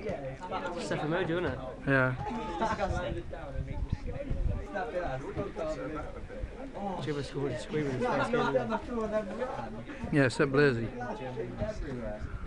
Stuff emoji, isn't it? Yeah. Jibber scored a squeak with his face. Yeah, except Blazy.